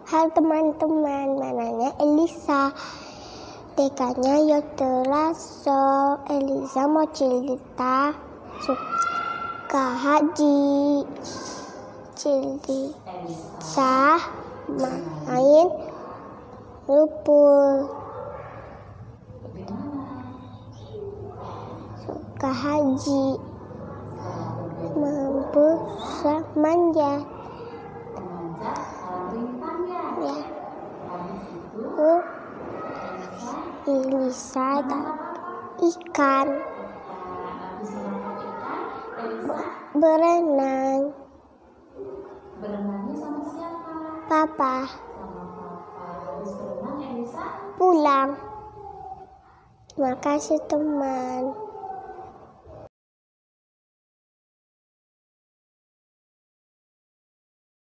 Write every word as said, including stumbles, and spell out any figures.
Hai teman-teman, mananya Elisa. T K-nya Yoteraso. Elisa mau cerita suka haji. Elisa main lumpur. Suka haji. Mampu manjat. Ya. Uh, Elisa ikan berenang. Berenangnya sama siapa? Papa. Sama papa. Habis berenang Elisa Pulang. Terima kasih teman.